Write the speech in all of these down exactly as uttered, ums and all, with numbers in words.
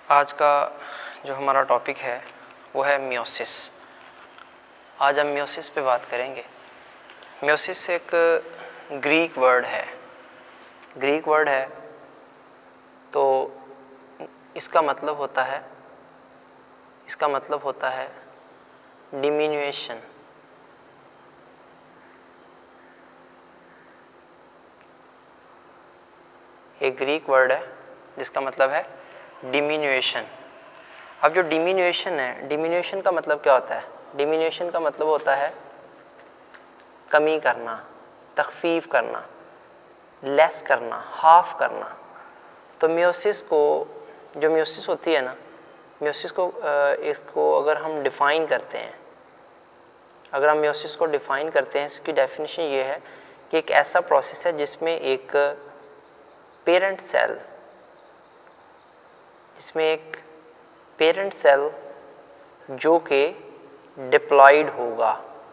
आज का जो हमारा टॉपिक है वो है मियोसिस। आज हम मियोसिस पे बात करेंगे। मियोसिस एक ग्रीक वर्ड है ग्रीक वर्ड है तो इसका मतलब होता है इसका मतलब होता है डिमिन्यूएशन। एक ग्रीक वर्ड है जिसका मतलब है डिमिन्यूएशन। अब जो डिमिन्यूएशन है, डिमिन्यूएशन का मतलब क्या होता है? डिमिन्यूएशन का मतलब होता है कमी करना, तखफीफ करना, लेस करना, हाफ करना। तो मियोसिस को, जो मियोसिस होती है ना, मियोसिस को इसको अगर हम डिफ़ाइन करते हैं अगर हम मियोसिस को डिफ़ाइन करते हैं इसकी डेफिनेशन ये है कि एक ऐसा प्रोसेस है जिसमें एक पेरेंट सेल जिसमें एक पेरेंट सेल जो कि डिप्लॉयड होगा,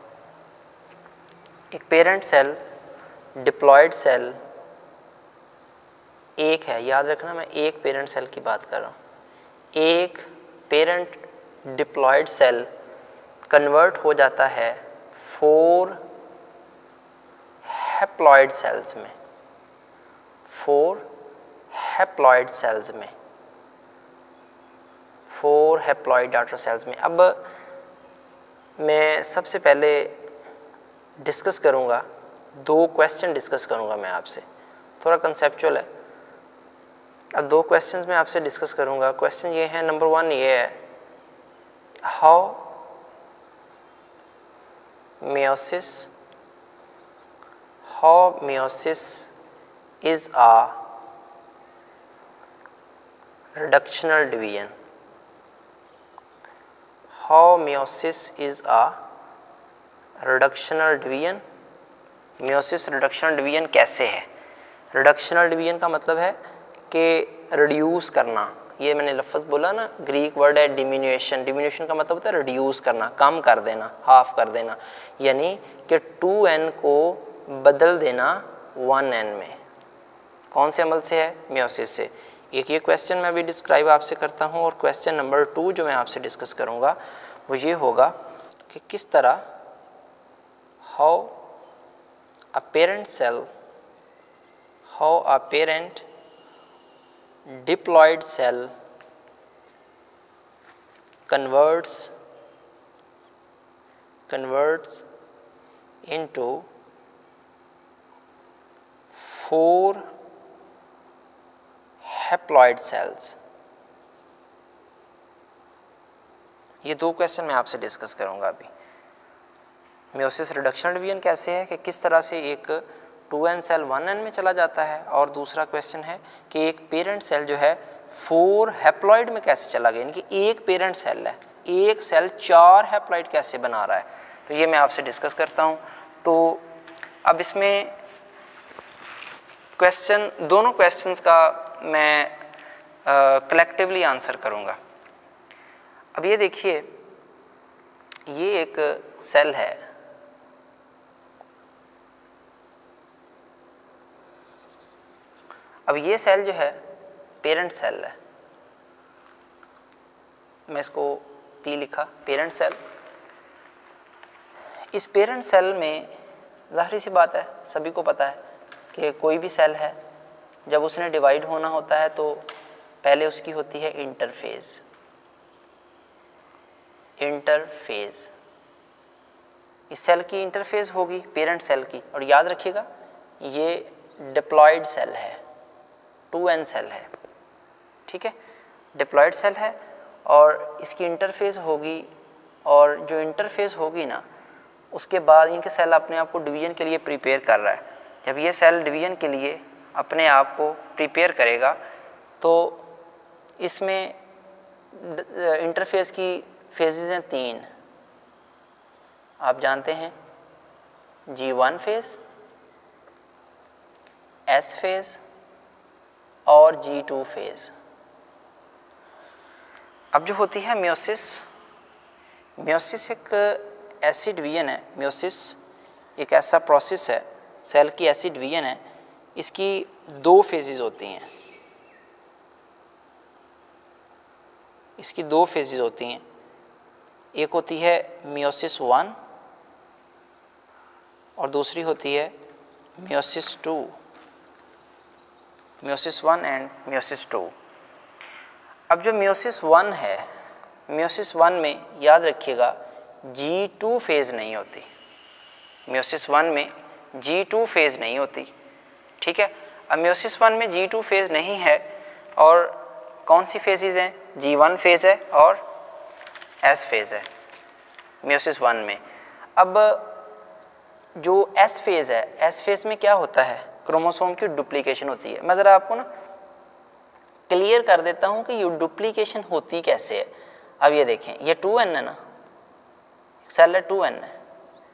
एक पेरेंट सेल डिप्लॉयड सेल एक है। याद रखना, मैं एक पेरेंट सेल की बात कर रहा हूँ। एक पेरेंट डिप्लॉयड सेल कन्वर्ट हो जाता है फोर हैप्लॉयड सेल्स में फोर हैप्लॉयड सेल्स में फोर हैप्लॉयड डॉटर सेल्स में। अब मैं सबसे पहले डिस्कस करूँगा, दो क्वेश्चन डिस्कस करूँगा मैं आपसे, थोड़ा कंसेप्चुअल है। अब दो क्वेश्चंस मैं आपसे डिस्कस करूँगा। क्वेश्चन ये है, नंबर वन ये है, how meiosis how meiosis is a reductional division how meiosis is a reductional division meiosis reductional division कैसे है? reductional division का मतलब है कि रिड्यूस करना। ये मैंने लफ्ज़ बोला ना, ग्रीक वर्ड है डिमिन्यूएशन। डिमिन्यूएशन का मतलब होता है रिड्यूस करना, कम कर देना, हाफ कर देना, यानी कि टू एन को बदल देना वन एन में। कौन से अमल से है? मियोसिस से। एक ये क्वेश्चन मैं अभी डिस्क्राइब आपसे करता हूँ, और क्वेश्चन नंबर टू जो मैं आपसे डिस्कस करूँगा वो ये होगा कि किस तरह how a parent cell how a parent diploid cell converts converts into four haploid cells। ये दो क्वेश्चन मैं आपसे डिस्कस करूंगा अभी। मियोसिस रिडक्शन डिवीजन कैसे है कि किस तरह से एक two N cell one N में चला जाता है, और दूसरा क्वेश्चन है कि एक पेरेंट सेल जो है फोर हैप्लॉइड में कैसे चला गया, यानी कि एक पेरेंट सेल है, एक सेल चार हैप्लॉइड कैसे बना रहा है। तो ये मैं आपसे डिस्कस करता हूँ। तो अब इसमें क्वेश्चन, दोनों क्वेश्चंस का मैं कलेक्टिवली आंसर करूँगा। अब ये देखिए, ये एक सेल है, अब ये सेल जो है पेरेंट सेल है, मैं इसको पी लिखा, पेरेंट सेल। इस पेरेंट सेल में ज़ाहिर सी बात है, सभी को पता है कि कोई भी सेल है जब उसने डिवाइड होना होता है तो पहले उसकी होती है इंटरफेज इंटरफेज इस सेल की इंटरफेज होगी पेरेंट सेल की। और याद रखिएगा, ये डिप्लॉयड सेल है, टू एन सेल है, ठीक है, डिप्लॉयड सेल है, और इसकी इंटरफेस होगी, और जो इंटरफेस होगी ना, उसके बाद इनके सेल अपने आप को डिवीजन के लिए प्रिपेयर कर रहा है। जब ये सेल डिवीजन के लिए अपने आप को प्रिपेयर करेगा तो इसमें इंटरफेस की फेजेस हैं तीन, आप जानते हैं, G one phase, S phase और जी टू फेज। अब जो होती है मियोसिस, मियोसिस एक ऐसी डिवीजन है, मियोसिस एक ऐसा प्रोसेस है, सेल की ऐसी डिवीजन है, इसकी दो फेजेस होती हैं। इसकी दो फेजेस होती हैं, एक होती है मियोसिस वन और दूसरी होती है meiosis two, meiosis one and meiosis two. अब जो मियोसिस वन है, मियोसिस वन में याद रखिएगा जी टू फेज़ नहीं होती, मियोसिस वन में जी टू फेज़ नहीं होती, ठीक है। अब मियोसिस वन में जी टू फेज़ नहीं है और कौन सी फेजेस हैं, जी वन फेज़ है और एस फेज़ है मियोसिस वन में। अब जो एस फेज़ है, एस फेज़ में क्या होता है, क्रोमोसोम की डुप्लीकेशन होती है। मैं ज़रा आपको ना क्लियर कर देता हूँ कि ये डुप्लीकेशन होती कैसे है। अब ये देखें, ये टू एन है ना, सेल है टू एन है।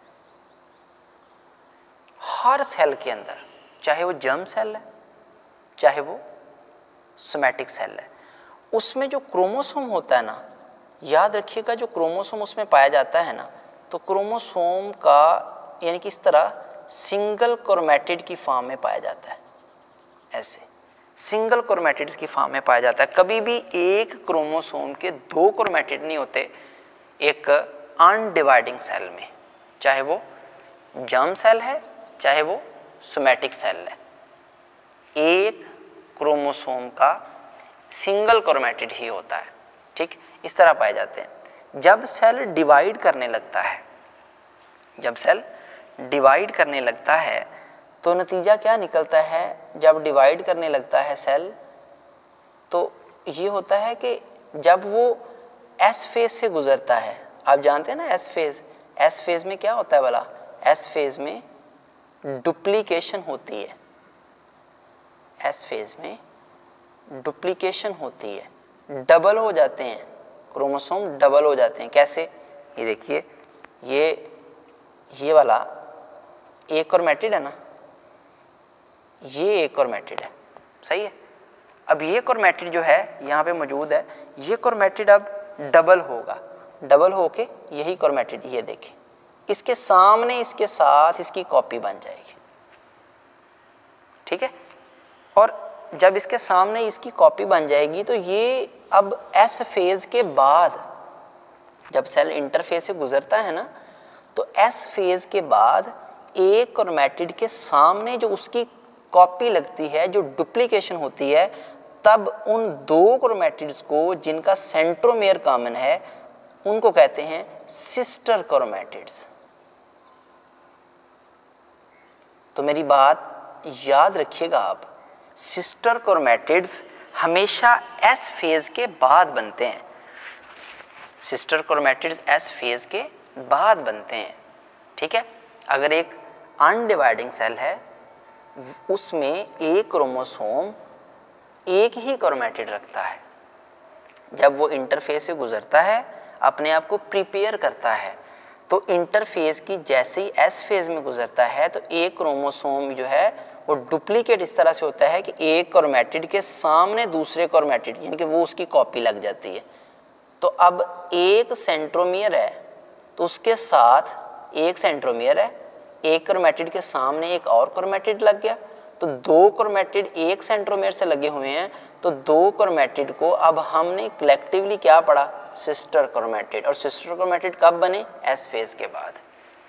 हर सेल के अंदर, चाहे वो जर्म सेल है चाहे वो सोमैटिक सेल है, उसमें जो क्रोमोसोम होता है ना, याद रखिएगा जो क्रोमोसोम उसमें पाया जाता है ना, तो क्रोमोसोम का यानी कि इस तरह सिंगल क्रोमैटिड की फॉर्म में पाया जाता है, ऐसे सिंगल क्रोमैटिड्स की फॉर्म में पाया जाता है। कभी भी एक क्रोमोसोम के दो क्रोमैटिड नहीं होते एक अनडिवाइडिंग सेल में, चाहे वो जर्म सेल है चाहे वो सोमैटिक सेल है, एक क्रोमोसोम का सिंगल क्रोमैटिड ही होता है, ठीक, इस तरह पाए जाते हैं। जब सेल डिवाइड करने लगता है, जब सेल डिवाइड करने लगता है तो नतीजा क्या निकलता है, जब डिवाइड करने लगता है सेल तो ये होता है कि जब वो एस फेज से गुजरता है, आप जानते हैं ना एस फेज, एस फेज में क्या होता है भला, एस फेज में डुप्लीकेशन होती है, एस फेज में डुप्लीकेशन होती है, डबल हो जाते हैं क्रोमोसोम, डबल हो जाते हैं। कैसे, ये देखिए, ये ये वाला एक क्रोमैटिड है ना, ये एक क्रोमैटिड है, सही है। अब ये क्रोमैटिड जो है यहाँ पे मौजूद है, ये क्रोमैटिड अब डबल होगा, डबल होके यही क्रोमैटिड, ये देखें, इसके सामने इसके साथ इसकी कॉपी बन जाएगी, ठीक है। और जब इसके सामने इसकी कॉपी बन जाएगी तो ये अब एस फेज के बाद, जब सेल इंटरफेज से गुजरता है ना, तो एस फेज के बाद एक क्रोमैटिड के सामने जो उसकी कॉपी लगती है, जो डुप्लीकेशन होती है, तब उन दो क्रोमैटिड्स को जिनका सेंट्रोमेयर कॉमन है उनको कहते हैं सिस्टर क्रोमैटिड्स। तो मेरी बात याद रखिएगा आप, सिस्टर क्रोमैटिड्स हमेशा एस फेज के बाद बनते हैं, सिस्टर क्रोमैटिड्स एस फेज के बाद बनते हैं, ठीक है। अगर एक अनडिवाइडिंग सेल है उसमें एक क्रोमोसोम एक ही क्रोमैटिड रखता है, जब वो इंटरफेज से गुजरता है अपने आप को प्रिपेयर करता है, तो इंटरफेज की जैसे ही एस फेज में गुजरता है तो एक क्रोमोसोम जो है वो डुप्लीकेट इस तरह से होता है कि एक क्रोमैटिड के सामने दूसरे क्रोमैटिड, यानी कि वो उसकी कॉपी लग जाती है। तो अब एक सेंट्रोमियर है तो उसके साथ एक सेंट्रोमियर है, एक क्रोमैटिड के सामने एक और क्रोमैटिड लग गया, तो दो क्रोमैटिड एक सेंट्रोमियर से लगे हुए हैं, तो दो क्रोमैटिड को अब हमने कलेक्टिवली क्या पढ़ा, सिस्टर क्रोमैटिड। और सिस्टर क्रोमैटिड कब बने, एस फेज के बाद।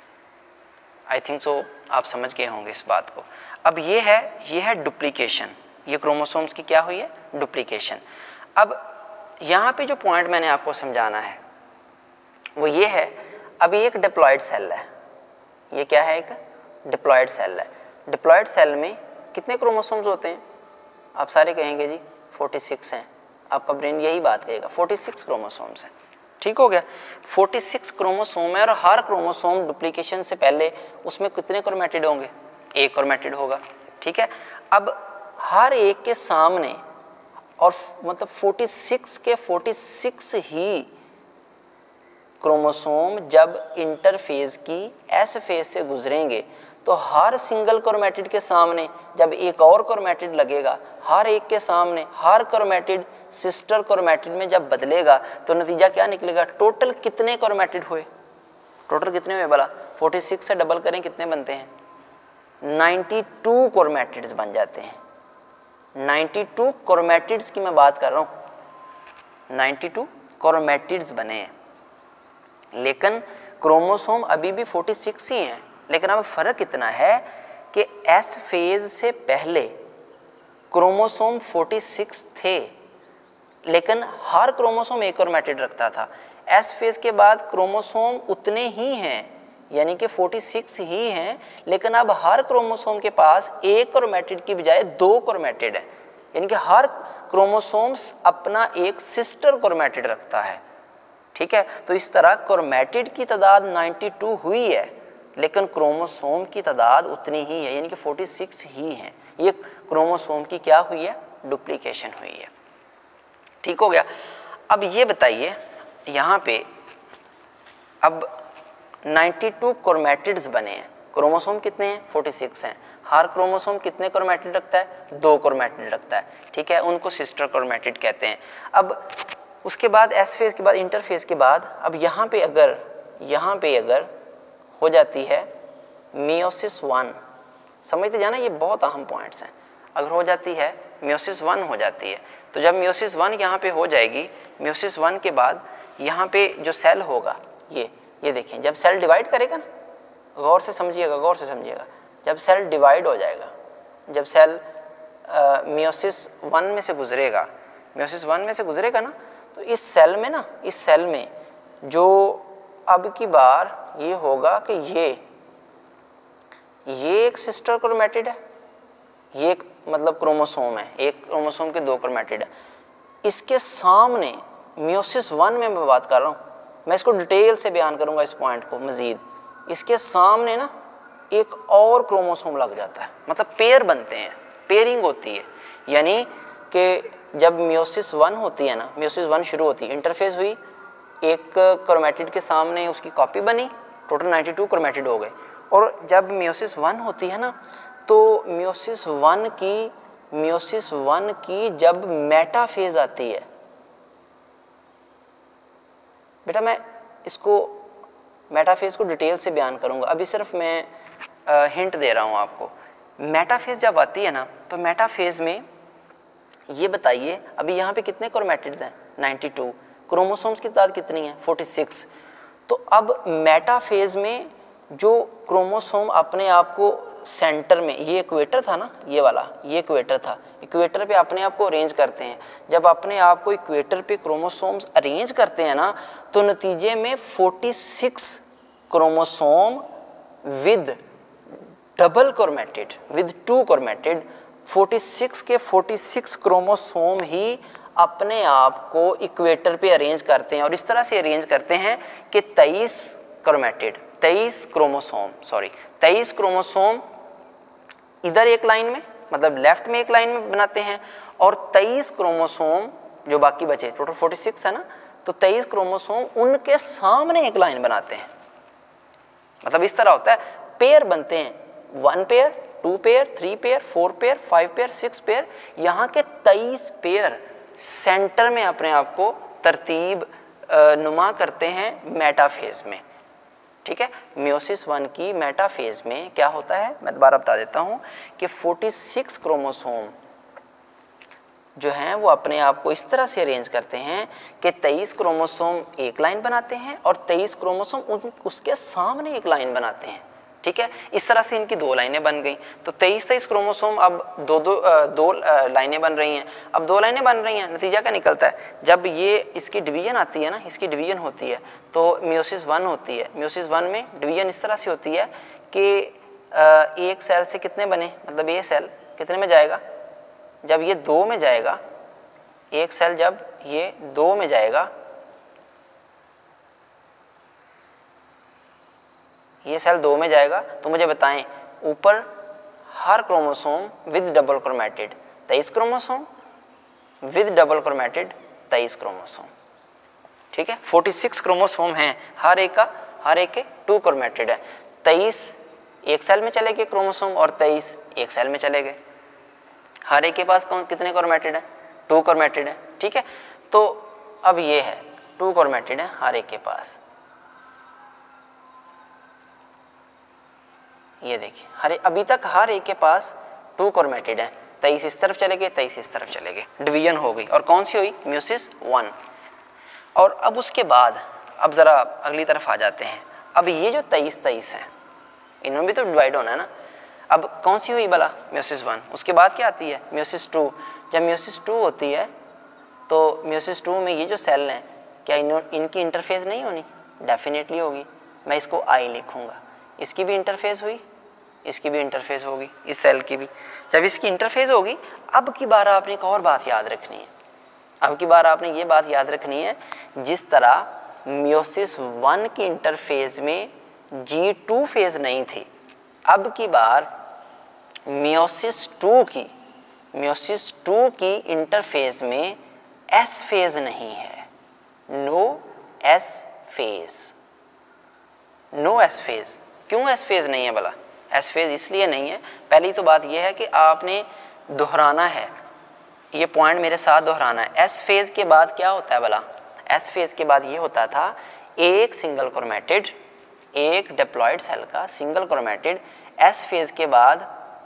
आई थिंक सो आप समझ गए होंगे इस बात को। अब ये है ये है डुप्लीकेशन, ये क्रोमोसोम्स की क्या हुई है, डुप्लीकेशन। अब यहाँ पे जो पॉइंट मैंने आपको समझाना है वो ये है, अभी एक डिप्लॉयड सेल है, ये क्या है, एक डिप्लॉयड सेल है। डिप्लॉयड सेल में कितने क्रोमोसोम्स होते हैं, आप सारे कहेंगे जी छियालीस हैं, आपका ब्रेन यही बात कहेगा, छियालीस क्रोमोसोम्स हैं, ठीक हो गया। छियालीस क्रोमोसोम है और हर क्रोमोसोम डुप्लीकेशन से पहले उसमें कितने क्रोमैटिड होंगे, एक क्रोमैटिड होगा, ठीक है। अब हर एक के सामने, और मतलब छियालीस के छियालीस ही क्रोमोसोम जब इंटरफेज की एस फेज से गुजरेंगे तो हर सिंगल क्रोमैटिड के सामने जब एक और क्रोमैटिड लगेगा, हर एक के सामने हर क्रोमैटिड सिस्टर क्रोमैटिड में जब बदलेगा तो नतीजा क्या निकलेगा, टोटल कितने क्रोमैटिड हुए, टोटल कितने हुए भला, छियालीस से डबल करें कितने बनते हैं, बानवे क्रोमैटिड्स बन जाते हैं। बानवे क्रोमैटिड्स की मैं बात कर रहा हूँ, बानवे क्रोमैटिड्स बने हैं, लेकिन क्रोमोसोम अभी भी छियालीस ही हैं। लेकिन अब फर्क इतना है कि एस फेज से पहले क्रोमोसोम छियालीस थे, लेकिन हर क्रोमोसोम एक क्रोमैटिड रखता था। एस फेज के बाद क्रोमोसोम उतने ही हैं, यानी कि छियालीस ही हैं, लेकिन अब हर क्रोमोसोम के पास एक क्रोमैटिड की बजाय दो क्रोमैटिड है, यानी कि हर क्रोमोसोम्स अपना एक सिस्टर क्रोमैटिड रखता है। ठीक है, तो इस तरह क्रोमैटिड की तादाद बानवे हुई है, लेकिन क्रोमोसोम की तादाद उतनी ही है, यानी कि छियालीस ही हैं। ये क्रोमोसोम की क्या हुई है? डुप्लीकेशन हुई है। ठीक हो गया। अब ये बताइए यहाँ पे अब बानवे क्रोमैटिड्स बने हैं, क्रोमोसोम कितने हैं? छियालीस हैं। हर क्रोमोसोम कितने क्रोमैटिड रखता है? दो क्रोमैटिड रखता है। ठीक है, उनको सिस्टर क्रोमैटिड कहते हैं। अब उसके बाद एस फेज के बाद इंटरफेज के बाद अब यहाँ पे अगर यहाँ पे अगर हो जाती है मियोसिस वन, समझते जाना ये बहुत अहम पॉइंट्स हैं। अगर हो जाती है मियोसिस वन हो जाती है, तो जब मियोसिस वन यहाँ पे हो जाएगी, मियोसिस वन के बाद यहाँ पे जो सेल होगा ये ये देखें, जब सेल डिवाइड करेगा ना, गौर से समझिएगा गौर से समझिएगा जब सेल डिवाइड हो जाएगा, जब सेल मियोसिस वन में से गुजरेगा मियोसिस वन में से गुजरेगा ना, तो इस सेल में ना इस सेल में जो अब की बार ये होगा कि ये ये एक सिस्टर क्रोमैटिड है, ये एक मतलब क्रोमोसोम है, एक क्रोमोसोम के दो क्रोमैटिड है। इसके सामने मियोसिस वन में मैं बात कर रहा हूँ, मैं इसको डिटेल से बयान करूँगा इस पॉइंट को मज़ीद। इसके सामने ना एक और क्रोमोसोम लग जाता है, मतलब पेयर बनते हैं, पेयरिंग होती है। यानी कि जब मियोसिस वन होती है ना, मियोसिस वन शुरू होती है, इंटरफेस हुई, एक क्रोमैटिड के सामने उसकी कॉपी बनी, टोटल बानवे क्रोमैटिड हो गए। और जब मियोसिस वन होती है ना, तो मियोसिस वन की मियोसिस वन की जब मेटाफेज आती है, बेटा मैं इसको मेटाफेज को डिटेल से बयान करूंगा, अभी सिर्फ मैं आ, हिंट दे रहा हूं आपको। मेटाफेज जब आती है ना, तो मेटाफेज में ये बताइए अभी यहाँ पे कितने क्रोमैटिड्स हैं? बानवे। क्रोमोसोम्स की तादाद कितनी है? छियालीस। तो अब मेटाफेज में जो क्रोमोसोम अपने आप को सेंटर में, ये इक्वेटर था ना, ये वाला ये इक्वेटर था, इक्वेटर पे अपने आप को अरेंज करते हैं। जब अपने आप को इक्वेटर पे क्रोमोसोम्स अरेंज करते हैं ना, तो नतीजे में छियालीस chromosome with double chromatid with two chromatid, छियालीस के छियालीस क्रोमोसोम ही अपने आप को इक्वेटर पे अरेंज करते हैं। और इस तरह से अरेंज करते हैं कि तेईस क्रोमैटिड तेईस क्रोमोसोम सॉरी तेईस क्रोमोसोम इधर एक लाइन में, मतलब लेफ्ट में एक लाइन में बनाते हैं, और तेईस क्रोमोसोम जो बाकी बचे, टोटल छियालीस है ना, तो तेईस क्रोमोसोम उनके सामने एक लाइन बनाते हैं। मतलब इस तरह होता है, पेयर बनते हैं, one pair, two pair, three pair, four pair, five pair, six pair, यहाँ के तेईस पेयर सेंटर में अपने आप को तरतीब नुमा करते हैं मेटाफेज में। ठीक है, मियोसिस वन की मेटाफेज में क्या होता है, मैं दोबारा बता देता हूँ कि छियालीस क्रोमोसोम जो हैं वो अपने आप को इस तरह से अरेंज करते हैं कि तेईस क्रोमोसोम एक लाइन बनाते हैं और तेईस क्रोमोसोम उन उसके सामने एक लाइन बनाते हैं। ठीक है, इस तरह से इनकी दो लाइनें बन गई। तो तेईस तेईस क्रोमोसोम अब दो दो दो लाइनें बन रही हैं। अब दो लाइनें बन रही हैं, नतीजा क्या निकलता है, जब ये इसकी डिवीजन आती है ना, इसकी डिवीजन होती है तो मियोसिस वन होती है। मियोसिस वन में डिवीजन इस तरह से होती है कि एक सेल से कितने बने, मतलब ये सेल कितने में जाएगा, जब ये दो में जाएगा, एक सेल जब ये दो में जाएगा, ये सेल दो में जाएगा, तो मुझे बताएं ऊपर हर क्रोमोसोम विद डबल क्रोमैटिड तेईस क्रोमोसोम, विद डबल क्रोमैटिड तेईस क्रोमोसोम। ठीक है, छियालीस क्रोमोसोम हैं, हर एक का हर एक के टू क्रोमैटिड है। तेईस एक सेल में चले गए क्रोमोसोम और तेईस एक सेल में चले गए। हर एक के पास कौन कितने क्रोमैटिड है? टू क्रोमैटिड है। ठीक है, तो अब ये है टू क्रोमैटिड है हर एक के पास। ये देखिए, हर अभी तक हर एक के पास टू क्रोमैटिड है, तेईस इस तरफ चले गए, तेईस इस तरफ चले गए, डिवीजन हो गई। और कौन सी हुई? Meiosis one. और अब उसके बाद अब ज़रा अगली तरफ आ जाते हैं। अब ये जो तेईस तेईस हैं इनमें भी तो डिवाइड होना है ना। अब कौन सी हुई भला? Meiosis one. उसके बाद क्या आती है? Meiosis two. जब म्योसिस टू होती है तो म्योसिस टू में ये जो सेल हैं क्या इन इनकी इंटरफेस नहीं होनी? डेफिनेटली होगी। मैं इसको आई लिखूँगा। इसकी भी इंटरफेस हुई, इसकी भी इंटरफेस होगी, इस सेल की भी। जब इसकी इंटरफेस होगी, अब की बार आपने एक और बात याद रखनी है। अब की बार आपने ये बात याद रखनी है, जिस तरह म्योसिस वन की इंटरफेज में जी टू फेज नहीं थी, अब की बार म्योसिस टू की म्योसिस टू की इंटरफेज में एस फेज नहीं है। No S phase, no S phase. क्यों एस फेज नहीं है भला? एस फेज इसलिए नहीं है, पहली तो बात यह है कि आपने दोहराना है, ये पॉइंट मेरे साथ दोहराना है। एस फेज के बाद क्या होता है भला? एस फेज के बाद ये होता था एक सिंगल क्रोमेटिड, एक डिप्लॉयड सेल का सिंगल क्रोमेटिड एस फेज के बाद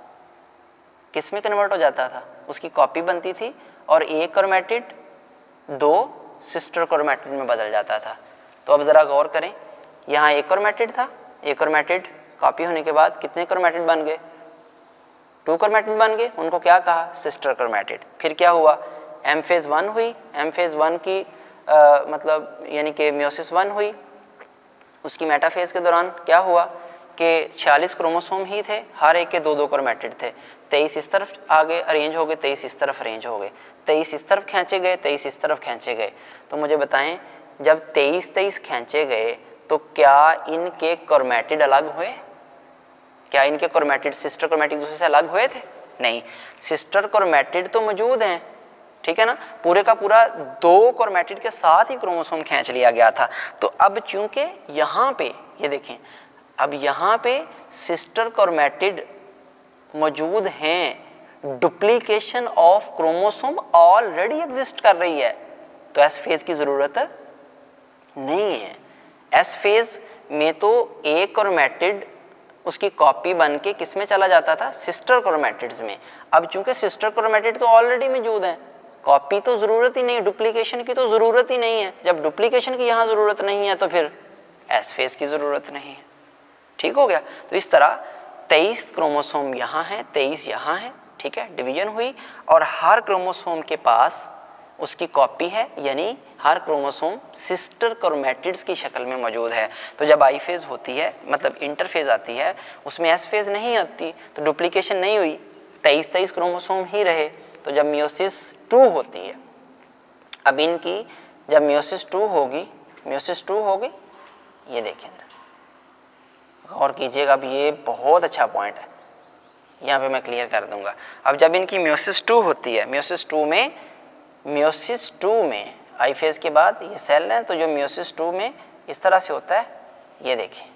किस में कन्वर्ट हो जाता था? उसकी कॉपी बनती थी और एक क्रोमेटिड दो सिस्टर क्रोमेटिड में बदल जाता था। तो अब ज़रा गौर करें, यहाँ एक क्रोमेटिड था, एक क्रोमेटिड कॉपी होने के बाद कितने क्रोमेटिड बन गए? टू क्रोमेटिड बन गए। उनको क्या कहा? Sister chromatid. फिर क्या हुआ? एम फेज वन हुई, एम फेज वन की आ, मतलब यानी कि म्योसिस वन हुई। उसकी मेटाफेज के दौरान क्या हुआ कि छियालीस क्रोमोसोम ही थे, हर एक के दो दो क्रोमेटिड थे। तेईस इस तरफ आगे अरेंज हो गए, तेईस इस तरफ अरेंज हो गए, तेईस इस तरफ खींचे गए, तेईस इस तरफ खींचे गए। तो मुझे बताएं, जब तेईस तेईस खींचे गए तो क्या इनके क्रोमेटिड अलग हुए? क्या इनके क्रोमेटिड सिस्टर क्रोमेटिड दूसरे से अलग हुए थे? नहीं, सिस्टर क्रोमेटिड तो मौजूद हैं, ठीक है ना। पूरे का पूरा दो क्रोमेटिड के साथ ही क्रोमोसोम खींच लिया गया था। तो अब चूंकि यहाँ पे ये देखें, अब यहाँ पे सिस्टर क्रोमेटिड मौजूद हैं, duplication of chromosome already exist कर रही है, तो एस फेज की ज़रूरत नहीं है। एस फेज में तो एक क्रोमेटिड उसकी कॉपी बन के किस में चला जाता था? सिस्टर क्रोमेटिड्स में। अब चूंकि सिस्टर क्रोमेटिड तो ऑलरेडी मौजूद हैं, कॉपी तो ज़रूरत ही नहीं है, डुप्लीकेशन की तो ज़रूरत ही नहीं है। जब डुप्लीकेशन की यहाँ ज़रूरत नहीं है तो फिर एस फेज की ज़रूरत नहीं है। ठीक हो गया। तो इस तरह तेईस क्रोमोसोम यहाँ हैं, तेईस यहाँ हैं, ठीक है। डिवीजन हुई और हर क्रोमोसोम के पास उसकी कॉपी है, यानी हर क्रोमोसोम सिस्टर क्रोमेटिड्स की शक्ल में मौजूद है। तो जब आई फेज होती है, मतलब इंटरफेज आती है, उसमें एस फेज नहीं आती, तो डुप्लीकेशन नहीं हुई, तेईस तेईस क्रोमोसोम ही रहे। तो जब म्योसिस टू होती है, अब इनकी जब म्योसिस टू होगी, म्योसिस टू होगी, ये देखें और कीजिएगा, अब ये बहुत अच्छा पॉइंट है, यहाँ पे मैं क्लियर कर दूंगा। अब जब इनकी म्योसिस टू होती है, म्योसिस टू में म्योसिस टू में आई फेज के बाद ये सेल है, तो जो म्योसिस टू में इस तरह से होता है, ये देखिए।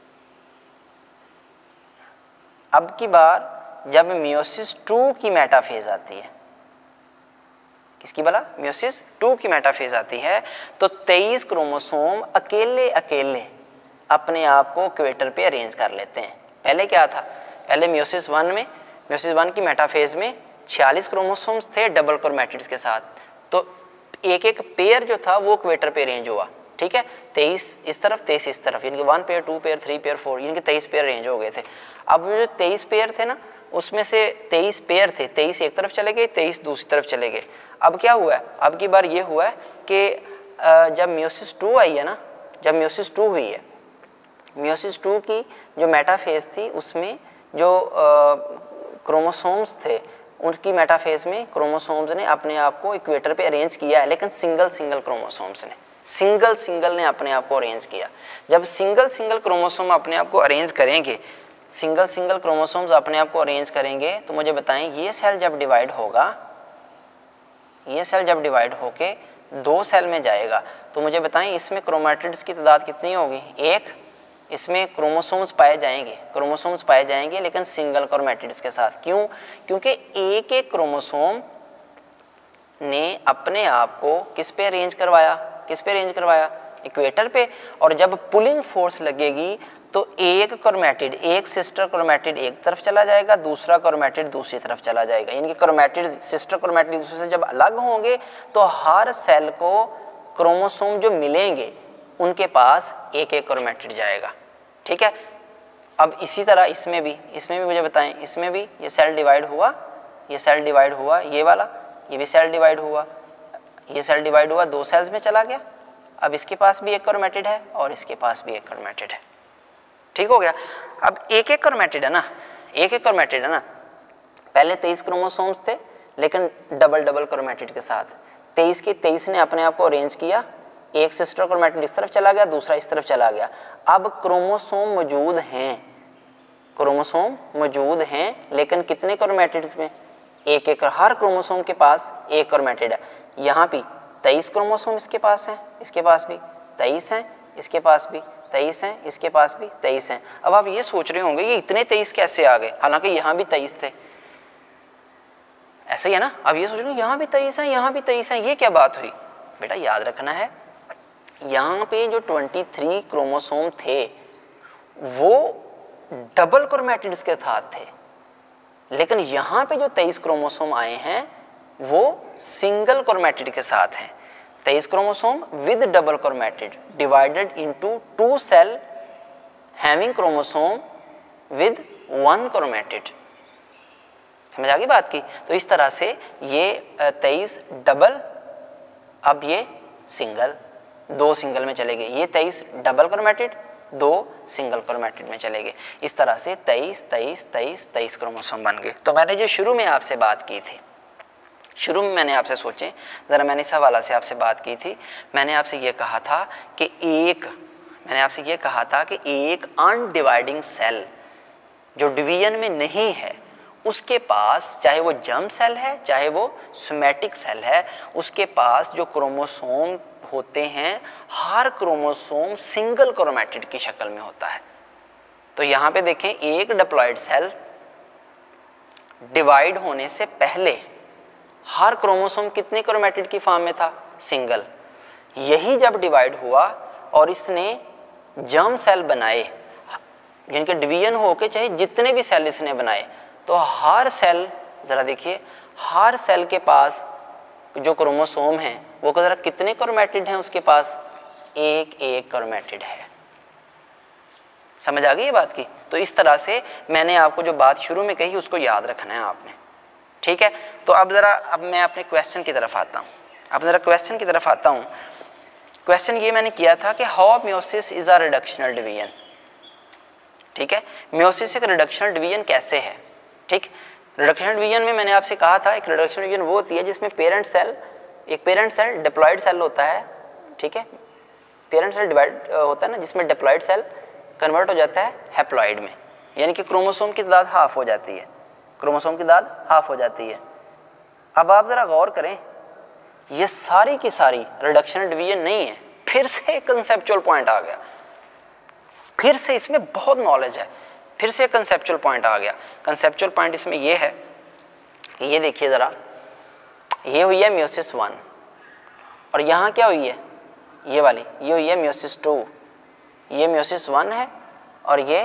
अब की बार जब म्योसिस टू की मेटाफेज आती है, किसकी भला? म्योसिस टू की मेटाफेज आती है, तो तेईस क्रोमोसोम अकेले अकेले अपने आप को इक्वेटर पे अरेंज कर लेते हैं। पहले क्या था? पहले म्योसिस वन में, म्योसिस वन की मेटाफेज में छियालीस क्रोमोसोम्स थे डबल क्रोमेटिड्स के साथ, तो एक एक पेयर जो था वो इक्वेटर पे अरेंज हुआ, ठीक है। तेईस इस तरफ, तेईस इस तरफ, यानी कि one pair, two pair, three pair, four, यानी कि तेईस पेयर अरेंज हो गए थे। अब जो तेईस पेयर थे ना, उसमें से तेईस पेयर थे, तेईस एक तरफ चले गए, तेईस दूसरी तरफ चले गए। अब क्या हुआ है? अब की बार ये हुआ है कि जब म्योसिस टू आई है ना, जब म्योसिस टू हुई है, म्योसिस टू की जो मेटाफेज थी उसमें जो क्रोमोसोम्स थे, उनकी मेटाफेज में क्रोमोसोम्स ने अपने आप को इक्वेटर पे अरेंज किया है, लेकिन सिंगल सिंगल क्रोमोसोम्स ने सिंगल सिंगल ने अपने आप को अरेंज किया। जब सिंगल सिंगल क्रोमोसोम अपने आप को अरेंज करेंगे, सिंगल सिंगल क्रोमोसोम्स अपने आप को अरेंज करेंगे, तो मुझे बताएं, ये सेल जब डिवाइड होगा, ये सेल जब डिवाइड होके दो सेल में जाएगा, तो मुझे बताएं इसमें क्रोमेटिड्स की तादाद कितनी होगी? एक। इसमें क्रोमोसोम्स पाए जाएंगे, क्रोमोसोम्स पाए जाएंगे लेकिन सिंगल क्रोमेटिड्स के साथ। क्यों? क्योंकि एक एक क्रोमोसोम ने अपने आप को किस पे अरेंज करवाया? किस पे अरेंज करवाया? इक्वेटर पे। और जब पुलिंग फोर्स लगेगी तो एक क्रोमेटिड, एक सिस्टर क्रोमेटिड एक तरफ चला जाएगा, दूसरा क्रोमेटिड दूसरी तरफ चला जाएगा। यानी कि क्रोमेटिड, सिस्टर क्रोमेटिड दूसरे से जब अलग होंगे तो हर सेल को क्रोमोसोम जो मिलेंगे उनके पास एक एक क्रोमैटिड जाएगा, ठीक है। अब इसी तरह इसमें भी इसमें भी मुझे बताएं, इसमें भी ये सेल डिवाइड हुआ, ये सेल डिवाइड हुआ, ये वाला ये भी सेल डिवाइड हुआ, ये सेल डिवाइड हुआ, दो सेल्स में चला गया। अब इसके पास भी एक क्रोमैटिड है और इसके पास भी एक क्रोमैटिड है, ठीक हो गया। अब एक एक क्रोमैटिड है ना, एक एक क्रोमैटिड है ना, पहले तेईस क्रोमोसोम्स थे लेकिन डबल डबल क्रोमैटिड के साथ, तेईस के तेईस ने अपने आप को अरेंज किया, एक सिस्टर क्रोमैटिड इस तरफ चला गया, दूसरा इस तरफ चला गया। अब क्रोमोसोम मौजूद हैं, क्रोमोसोम मौजूद हैं लेकिन कितने क्रोमैटिड्स में, एक एक, हर क्रोमोसोम के पास एक क्रोमैटिड है। यहाँ भी तेईस क्रोमोसोम इसके पास हैं, इसके पास भी तेईस हैं, इसके पास भी तेईस हैं, इसके पास भी तेईस हैं। अब आप ये सोच रहे होंगे ये इतने तेईस कैसे आ गए, हालांकि यहाँ भी तेईस थे, ऐसा ही है ना। अब ये सोच रहे हो यहाँ भी तेईस हैं, यहाँ भी तेईस हैं, ये क्या बात हुई। बेटा याद रखना है, यहाँ पे जो तेईस क्रोमोसोम थे वो डबल क्रोमैटिड्स के साथ थे, लेकिन यहाँ पे जो तेईस क्रोमोसोम आए हैं वो सिंगल क्रोमैटिड के साथ हैं। तेईस chromosome with double chromatid divided into two cell having chromosome with one chromatid. समझ आ गई बात की। तो इस तरह से ये तेईस डबल, अब ये सिंगल, दो सिंगल में चले गए, ये तेईस डबल क्रोमैटिड, दो सिंगल क्रोमैटिड में चले गए। इस तरह से तेईस तेईस तेईस तेईस क्रोमोसोम बन गए। तो मैंने जो शुरू में आपसे बात की थी, शुरू में मैंने आपसे सोचें ज़रा, मैंने इस हवाला से आपसे बात की थी, मैंने आपसे ये कहा था कि एक मैंने आपसे ये कहा था कि एक अनडिवाइडिंग सेल जो डिवीजन में नहीं है उसके पास, चाहे वो जर्म सेल है चाहे वो सोमैटिक सेल है, उसके पास जो क्रोमोसोम होते हैं हर क्रोमोसोम सिंगल क्रोमैटिड की शक्ल में होता है। तो यहाँ पे देखें, एक डिप्लॉयड सेल डिवाइड होने से पहले हर क्रोमोसोम कितने क्रोमैटिड की फॉर्म में था, सिंगल। यही जब डिवाइड हुआ और इसने जर्म सेल बनाए, जिनके डिवीजन होके चाहे जितने भी सेल इसने बनाए, तो हर सेल, ज़रा देखिए, हर सेल के पास जो क्रोमोसोम हैं वो ज़रा कितने क्रोमैटिड हैं उसके पास, एक एक क्रोमैटिड है। समझ आ गई ये बात की। तो इस तरह से मैंने आपको जो बात शुरू में कही उसको याद रखना है आपने, ठीक है। तो अब ज़रा अब मैं अपने क्वेश्चन की तरफ आता हूँ अब ज़रा क्वेश्चन की तरफ आता हूँ क्वेश्चन ये मैंने किया था कि how meiosis is a reductional division, ठीक है। मियोसिस एक रिडक्शनल डिवीजन कैसे है, ठीक। रिडक्शनल डिवीजन में मैंने आपसे कहा था एक रिडक्शनल डिवीजन वो होती है जिसमें पेरेंट सेल, एक पेरेंट सेल डिप्लॉयड सेल होता है, ठीक है। पेरेंट सेल डिवाइड होता है ना, जिसमें डिप्लॉयड सेल कन्वर्ट हो जाता है हैप्लॉयड में, यानी कि क्रोमोसोम की तादाद हाफ हो जाती है, क्रोमोसोम की तादाद हाफ हो जाती है। अब आप ज़रा गौर करें, ये सारी की सारी रिडक्शनल डिवीजन नहीं है, फिर से एक कंसेप्चुअल पॉइंट आ गया, फिर से इसमें बहुत नॉलेज है, फिर से कंसेप्चुअल पॉइंट आ गया। कंसेप्चुअल पॉइंट इसमें यह है कि ये देखिए ज़रा, ये हुई है मियोसिस वन और यहाँ क्या हुई है, ये वाली, ये हुई है मियोसिस टू। ये मियोसिस वन है और ये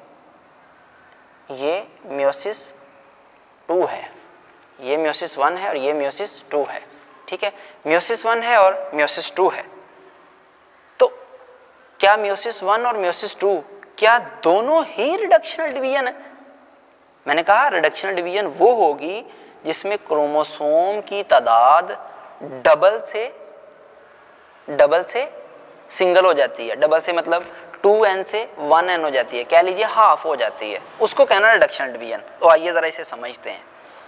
ये मियोसिस टू है, ये मियोसिस वन है और ये मियोसिस टू है, ठीक है। मियोसिस वन है और मियोसिस टू है। तो क्या मियोसिस वन और मियोसिस टू क्या दोनों ही रिडक्शनल डिवीजन है? मैंने कहा रिडक्शनल डिवीजन वो होगी जिसमें क्रोमोसोम की तादाद डबल से डबल से सिंगल हो जाती है, डबल से मतलब टू एन से वन एन हो जाती है, कह लीजिए हाफ हो जाती है, उसको कहना रिडक्शनल डिवीजन। तो आइए ज़रा इसे समझते हैं।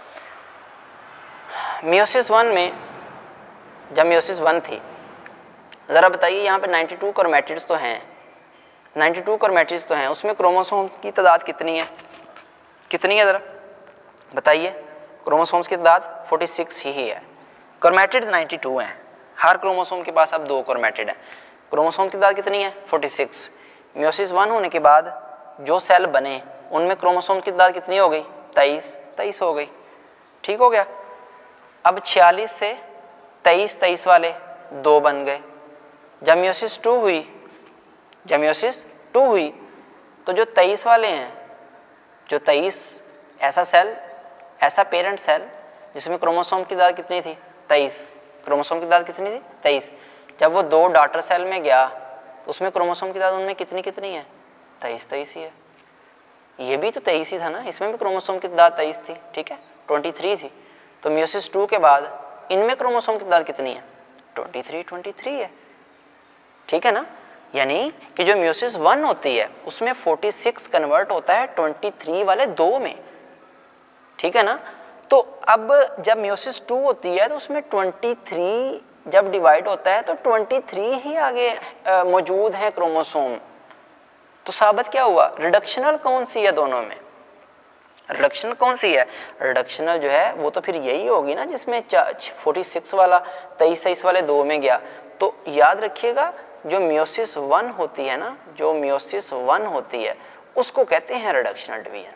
मियोसिस वन में, जब मियोसिस वन थी, ज़रा बताइए यहाँ पे बानवे क्रोमैटिड्स तो हैं, बानवे क्रोमैटिड्स तो हैं, उसमें क्रोमोसोम्स की तादाद कितनी है, कितनी है ज़रा बताइए। क्रोमोसोम्स की तादाद छियालीस ही है, क्रोमैटिड्स बानवे हैं, हर क्रोमोसोम के पास अब दो क्रोमैटिड हैं, क्रोमोसोम की तादाद कितनी है छियालीस। मियोसिस वन होने के बाद जो सेल बने उनमें क्रोमोसोम की तादाद कितनी हो गई, तेईस तेईस हो गई, ठीक हो गया। अब छियालीस से तेईस तेईस वाले दो बन गए। जब मियोसिस टू हुई जब मियोसिस टू हुई तो जो तेईस वाले हैं, जो तेईस, ऐसा सेल, ऐसा पेरेंट सेल जिसमें क्रोमोसोम की तादाद कितनी थी, तेईस, क्रोमोसोम की तादाद कितनी थी, तेईस, जब वो दो डॉटर सेल में गया तो उसमें क्रोमोसोम की तादाद उनमें कितनी कितनी है, तेईस तेईस ही है। ये भी तो तेईस ही था ना, इसमें भी क्रोमोसोम की तादाद तेईस थी, ठीक है, तेईस थी। तो मियोसिस टू के बाद इनमें क्रोमोसोम की तादाद कितनी है, तेईस तेईस है, ठीक है ना। यानी कि जो मियोसिस वन होती है उसमें छियालीस कन्वर्ट होता है तेईस वाले दो में, ठीक है ना। तो अब जब मियोसिस टू होती है तो उसमें तेईस जब डिवाइड होता है तो तेईस ही आगे मौजूद है क्रोमोसोम। तो साबित क्या हुआ, रिडक्शनल कौन सी है दोनों में, रिडक्शनल कौन सी है, रिडक्शनल जो है वो तो फिर यही होगी ना जिसमें छियालीस वाला तेईस तेईस वाले दो में गया। तो याद रखिएगा जो मियोसिस वन होती है ना, जो मियोसिस वन होती है उसको कहते हैं रिडक्शनल डिवीजन।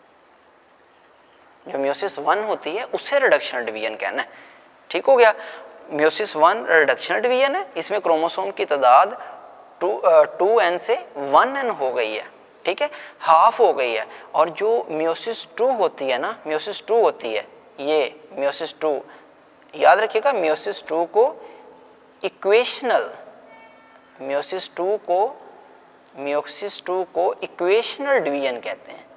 जो मियोसिस वन होती है उसे रिडक्शनल डिवीजन कहना है, ठीक हो गया। मियोसिस वन रिडक्शनल डिवीजन है, इसमें क्रोमोसोम की तादाद टू टू एन से वन एन हो गई है, ठीक है, हाफ हो गई है। और जो मियोसिस टू होती है ना, मियोसिस टू होती है ये मियोसिस टू, याद रखिएगा मियोसिस टू को इक्वेशनल, मियोसिस टू को मियोसिस टू को इक्वेशनल डिवीजन कहते हैं,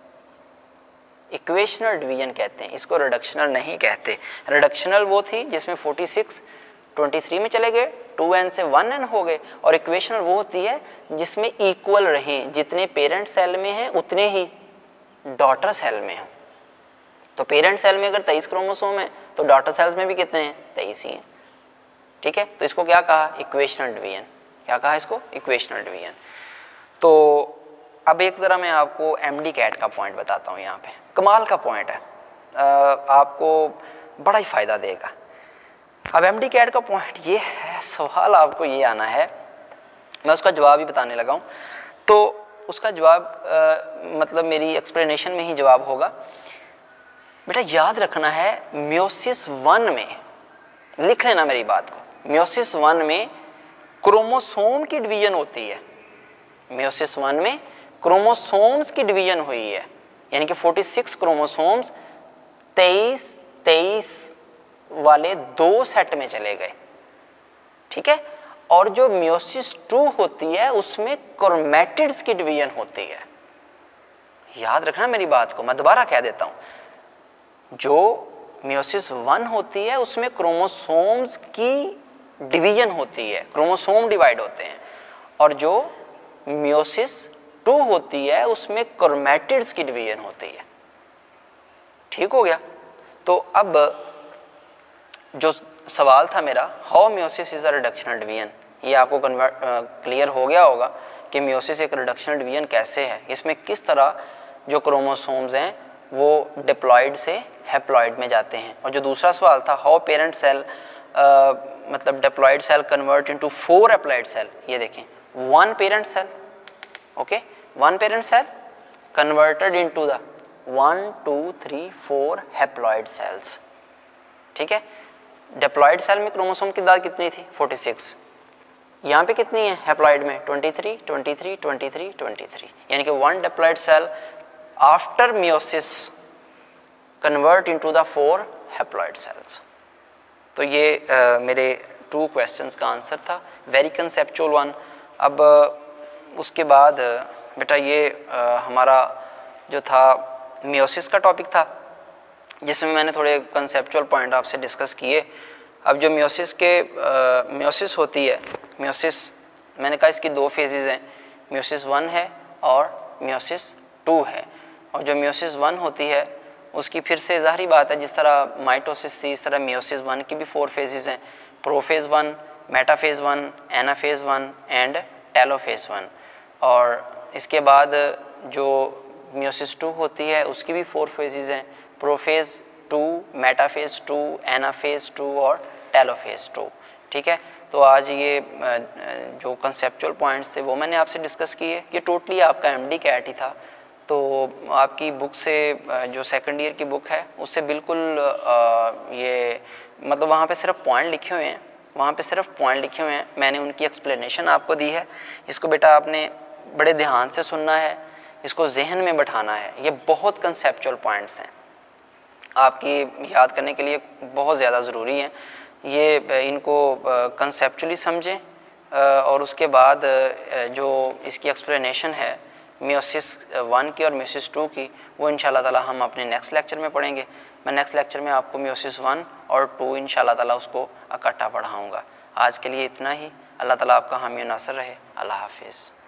इक्वेशनल डिवीजन कहते हैं, इसको रिडक्शनल नहीं कहते। रिडक्शनल वो थी जिसमें छियालीस तेईस में चले गए, टू एन से वन एन हो गए। और इक्वेशनल वो होती है जिसमें इक्वल रहें, जितने पेरेंट सेल में हैं उतने ही डॉटर सेल में हैं। तो पेरेंट सेल में अगर तेईस क्रोमोसोम है तो डॉटर सेल्स में भी कितने हैं, तेईस ही हैं, ठीक है। तो इसको क्या कहा, इक्वेशनल डिवीजन, क्या कहा इसको, इक्वेशनल डिवीजन। तो अब एक ज़रा मैं आपको एम डी कैट का पॉइंट बताता हूँ, यहाँ पे कमाल का पॉइंट है, आ, आपको बड़ा ही फ़ायदा देगा। अब एम डी कैट का पॉइंट ये है, सवाल आपको ये आना है, मैं उसका जवाब ही बताने लगा हूँ। तो उसका जवाब आ, मतलब मेरी एक्सप्लेनेशन में ही जवाब होगा। बेटा याद रखना है मियोसिस वन में, लिख लेना मेरी बात को, मियोसिस वन में क्रोमोसोम की डिवीजन होती है, मियोसिस वन में क्रोमोसोम्स की डिवीजन हुई है, यानी कि छियालीस क्रोमोसोम्स तेईस तेईस वाले दो सेट में चले गए, ठीक है। और जो मियोसिस टू होती है उसमें क्रोमैटिड्स की डिवीजन होती है। याद रखना मेरी बात को, मैं दोबारा कह देता हूं, जो मियोसिस वन होती है उसमें क्रोमोसोम्स की डिवीजन होती है, क्रोमोसोम डिवाइड होते हैं। और जो मियोसिस टू होती है उसमें क्रोमैटिड्स की डिवीजन होती है, ठीक हो गया। तो अब जो सवाल था मेरा, how meiosis is a reductional division, ये आपको कन्वर्ट क्लियर हो गया होगा कि मियोसिस एक रिडक्शनल डिवीजन कैसे है, इसमें किस तरह जो क्रोमोसोम्स हैं वो डिप्लॉइड से हैप्लॉइड में जाते हैं। और जो दूसरा सवाल था, हाउ पेरेंट सेल मतलब diploid cell convert into four haploid cell, ये देखें one parent cell, okay, one parent cell converted into the one two three four haploid cells, ठीक है। डिप्लॉइड सेल में क्रोमोसोम की तादाद कितनी थी, छियालीस, यहाँ पे कितनी है हैप्लॉइड में, तेईस तेईस तेईस तेईस, यानी कि one diploid cell after meiosis convert into the four haploid cells. तो ये आ, मेरे टू क्वेश्चंस का आंसर था, वेरी कंसेप्चुअल वन। अब उसके बाद बेटा ये आ, हमारा जो था मियोसिस का टॉपिक था, जिसमें मैंने थोड़े कंसेप्चुअल पॉइंट आपसे डिस्कस किए। अब जो मियोसिस के मियोसिस होती है, मियोसिस मैंने कहा इसकी दो फेजेस हैं, मियोसिस वन है और मियोसिस टू है। और जो मियोसिस वन होती है उसकी फिर से ज़ाहरी बात है, जिस तरह माइटोसिस थी इस तरह मियोसिस वन की भी फोर फेजेस हैं, prophase one, metaphase one, anaphase one and telophase one. और इसके बाद जो मियोसिस टू होती है उसकी भी फोर फेजेस हैं, prophase two, metaphase two, anaphase two और टेलोफेज टू, ठीक है। तो आज ये जो कंसेप्चुअल पॉइंट्स थे वो मैंने आपसे डिस्कस किए। ये टोटली आपका एमडी कैट ही था। तो आपकी बुक से, जो सेकंड ईयर की बुक है उससे बिल्कुल ये मतलब वहाँ पे सिर्फ पॉइंट लिखे हुए हैं, वहाँ पे सिर्फ पॉइंट लिखे हुए हैं, मैंने उनकी एक्सप्लेनेशन आपको दी है। इसको बेटा आपने बड़े ध्यान से सुनना है, इसको जहन में बैठाना है। ये बहुत कंसेप्चुअल पॉइंट्स हैं, आपकी याद करने के लिए बहुत ज़्यादा ज़रूरी हैं। ये इनको कंसेप्चुअली समझें और उसके बाद जो इसकी एक्सप्लेनेशन है मियोसिस वन की और मियोसिस टू की, वो इंशाल्लाह ताला हम अपने नेक्स्ट लेक्चर में पढ़ेंगे। मैं नेक्स्ट लेक्चर में आपको मियोसिस वन और टू इंशाल्लाह ताला उसको इकट्ठा पढ़ाऊँगा। आज के लिए इतना ही। अल्लाह ताला आपका हामी नासर रहे। अल्लाह हाफिज़।